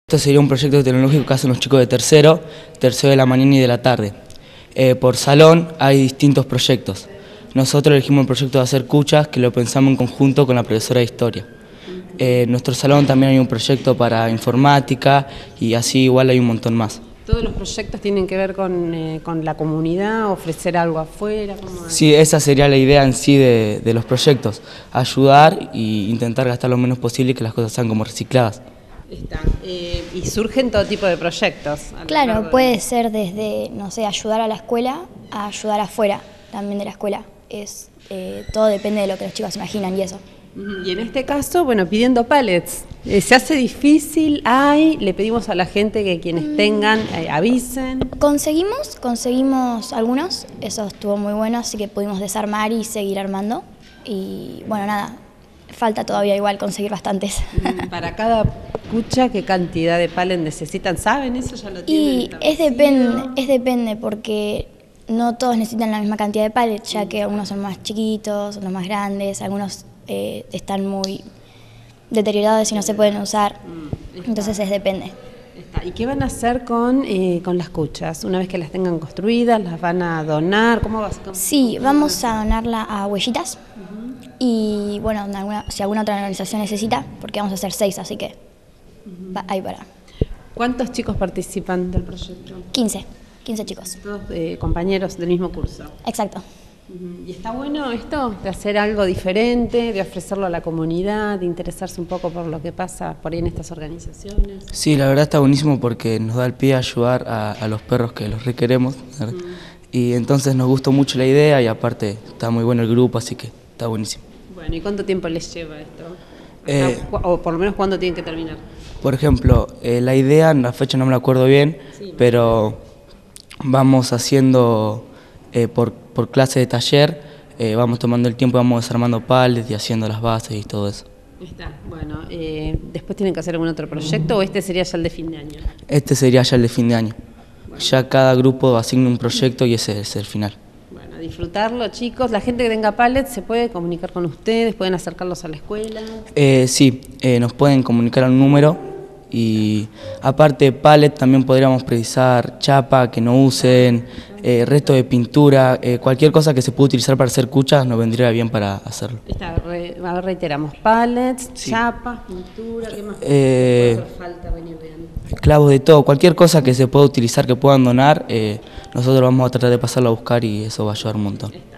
Esto sería un proyecto tecnológico que hacen los chicos de tercero de la mañana y de la tarde. Por salón hay distintos proyectos. Nosotros elegimos el proyecto de hacer cuchas, que lo pensamos en conjunto con la profesora de historia. En nuestro salón también hay un proyecto para informática y así igual hay un montón más. ¿Todos los proyectos tienen que ver con la comunidad, ofrecer algo afuera? Sí, esa sería la idea en sí de los proyectos, ayudar e intentar gastar lo menos posible y que las cosas sean como recicladas. Y surgen todo tipo de proyectos. Claro, puede ser desde, no sé, ayudar a la escuela a ayudar afuera también de la escuela. Todo depende de lo que los chicos imaginan y eso. Y en este caso, bueno, pidiendo pallets. ¿Se hace difícil? Le pedimos a la gente que quienes tengan avisen. Conseguimos algunos, eso estuvo muy bueno, así que pudimos desarmar y seguir armando. Y bueno, nada, falta todavía igual conseguir bastantes. Para cada cucha, ¿qué cantidad de pallets necesitan? ¿Saben eso? ¿Ya lo tienen? Y es depende porque no todos necesitan la misma cantidad de pallets, ya que algunos son más chiquitos, otros más grandes, algunos están muy deteriorados y no se pueden usar, entonces depende. ¿Y qué van a hacer con las cuchas? Una vez que las tengan construidas, ¿las van a donar? ¿Cómo va? Sí, vamos a donarla a Huellitas y bueno, si alguna otra organización necesita, porque vamos a hacer 6, así que ahí para. ¿Cuántos chicos participan del proyecto? 15 chicos. Todos compañeros del mismo curso. Exacto. ¿Y está bueno esto, de hacer algo diferente, de ofrecerlo a la comunidad, de interesarse un poco por lo que pasa por ahí en estas organizaciones? Sí, la verdad está buenísimo porque nos da el pie a ayudar a los perros que los requeremos. Y entonces nos gustó mucho la idea y aparte está muy bueno el grupo, así que está buenísimo. Bueno, ¿y cuánto tiempo les lleva esto? O por lo menos ¿cuándo tienen que terminar? Por ejemplo, la idea, la fecha no me la acuerdo bien, pero vamos haciendo por clase de taller, vamos tomando el tiempo, vamos desarmando pallets y haciendo las bases y todo eso. Bueno, ¿después tienen que hacer algún otro proyecto o este sería ya el de fin de año? Este sería ya el de fin de año. Bueno. Ya cada grupo asigna un proyecto y ese es el final. Bueno, disfrutarlo, chicos. La gente que tenga pallets se puede comunicar con ustedes, pueden acercarlos a la escuela. Sí, nos pueden comunicar a un número y aparte de pallet también podríamos precisar chapa que no usen, resto de pintura, cualquier cosa que se pueda utilizar para hacer cuchas nos vendría bien para hacerlo. Reiteramos, pallets, sí. Chapas, pintura, ¿qué más? ¿Qué falta venir bien? Clavos de todo, cualquier cosa que se pueda utilizar, que puedan donar, nosotros vamos a tratar de pasarlo a buscar y eso va a ayudar un montón.